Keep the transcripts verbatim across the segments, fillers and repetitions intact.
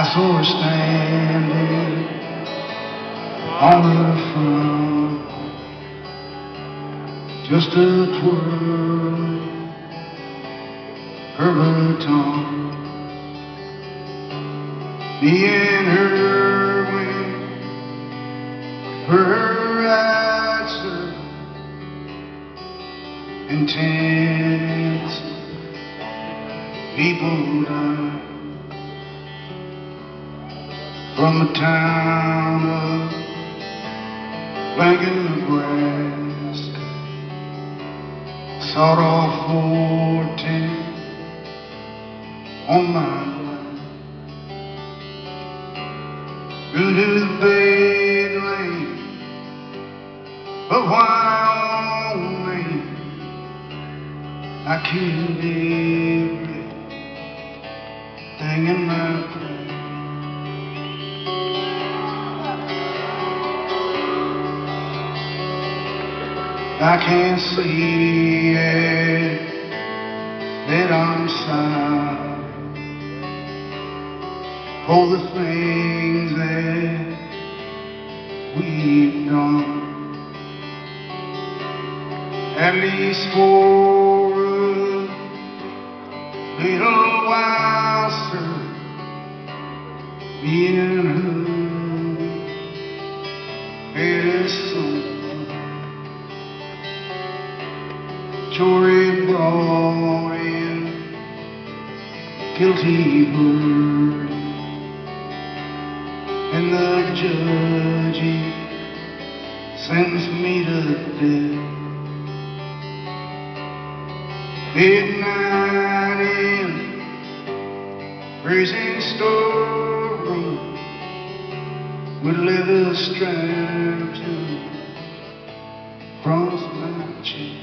saw her standing on the front, just a twirl her baton. Me and her went her answer intense people died from the town of Blanket, Nebraska. Sawed off four ten on my blind. Through to the bed lane, but why only I killed everything in my brain. I can't see it, that I'm sorry for the things that we've done. At least for a little while, sir, me and her had some Tory brought in guilty verdict, and the judge he sentenced me to death. Midnight in prison storeroom with leather straps across my chest.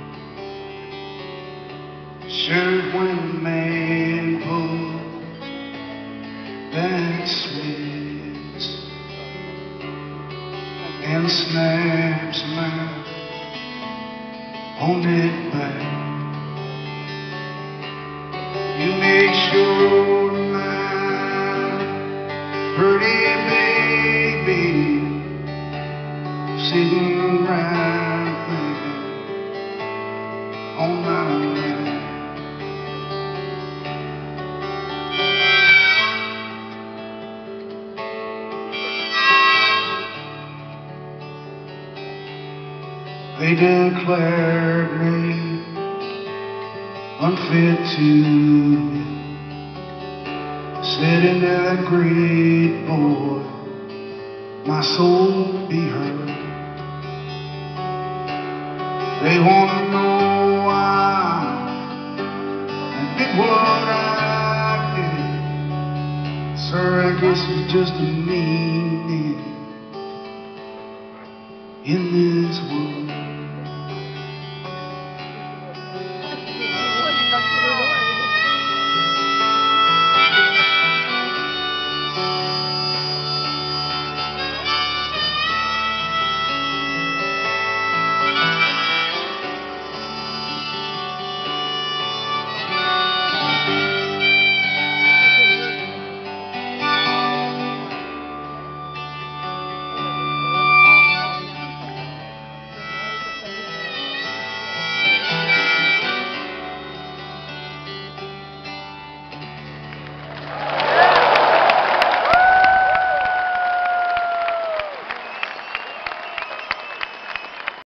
Shirt when a man pulls back sweats and snaps my on that back. You make sure my pretty baby sitting right there on my lap. They declared me unfit to sit in that great boy, my soul be heard. They want to know why I did what I did. Sir, I guess it's just a meaning in this world.